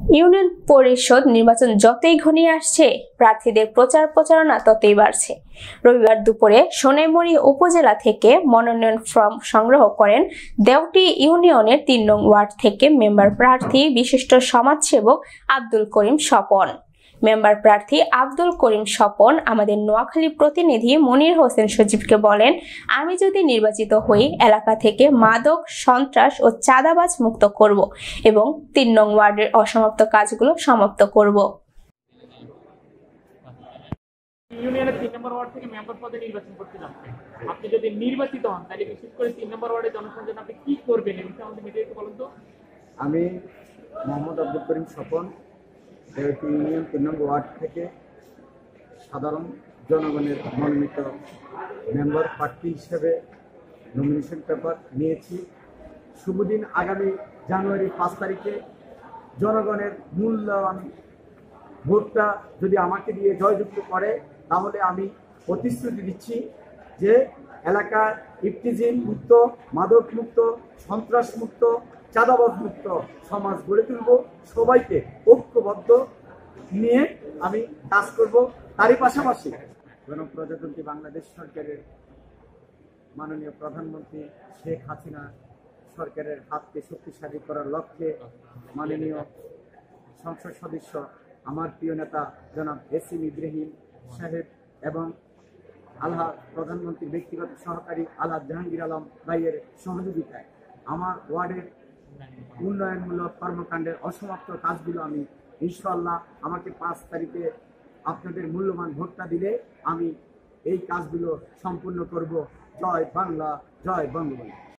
Union পরিষদ নির্বাচন যতই ঘনিয়ে আসছে, প্রার্থীদের প্রচার প্রচারণা ততই বাড়ছে। রবিবার দুপুরে সোনাইমুড়ি উপজেলা থেকে মনোনয়ন ফর্ম সংগ্রহ করেন দেওটি ইউনিয়নের ৩ নং ওয়ার্ড থেকে মেম্বার প্রার্থী বিশিষ্ট সমাজসেবক আব্দুল করিম স্বপন। মেম্বার প্রার্থী আব্দুল করিম স্বপন আমাদের নোয়াখালী প্রতিনিধি মনির হোসেন সজীবকে বলেন, আমি যদি নির্বাচিত হই এলাকা থেকে মাদক, সন্ত্রাস ও চাঁদাবাজ মুক্ত করব এবং ৩ নং ওয়ার্ডের অসমাপ্ত কাজগুলো সমাপ্ত করব। ইউনিয়নের ৩ নম্বর ওয়ার্ড থেকে মেম্বার পদে নির্বাচন করতে যাচ্ছেন। আপনি যদি নির্বাচিত হন তাহলে বিশেষ করে ৩ নম্বর ওয়ার্ডের জনসংযোগ আপনি কি করবেন এই বিষয়ে আমাদের মিডিয়াকে বলুন তো। আমি Mohammad Abdul Karim Swapan, Deoti union ৩ number ward থেকে সাধারণ জনগণের মনোনীত মেম্বার প্রার্থী হিসেবে নমিনেশন পেপার নিয়েছি। শুভদিন আগামী জানুয়ারি ৫ তারিখে জনগণের মূল্যবান ভোটটা যদি আমাকে দিয়ে জয়যুক্ত করে, তাহলে আমি প্রতিশ্রুতি দিচ্ছি যে এলাকার ইফতিজিন মুক্ত, মাদক মুক্ত, সন্ত্রাস মুক্ত, চাঁদাবাজ মুক্ত সমাজ গড়ে তুলব। সবাইকে ঐক্যবদ্ধ নিয়ে আমি কাজ করব। তারই পাশাপাশি গণপ্রজাতন্ত্রী বাংলাদেশ সরকারের মাননীয় প্রধানমন্ত্রী শেখ হাসিনা সরকারের হাতকে শক্তিশালী করার লক্ষ্যে মাননীয় সংসদ সদস্য আমার প্রিয় নেতা জনাব এসএম ইব্রাহিম সাহেব এবং আল্লাহ প্রধানমন্ত্রীর ব্যক্তিগত সহকারী আল্লাহ জাহাঙ্গীর আলম ভাইয়ের সহযোগিতায় আমার ওয়ার্ডের উন্নয়নমূলক কর্মকাণ্ডের অসমাপ্ত কাজগুলো আমি ইনশাআল্লাহ আমাকে ৫ তারিখে আপনাদের মূল্যবান ভোটটা দিলে আমি এই কাজগুলো সম্পূর্ণ করব। জয় বাংলা, জয় বঙ্গবন্ধু।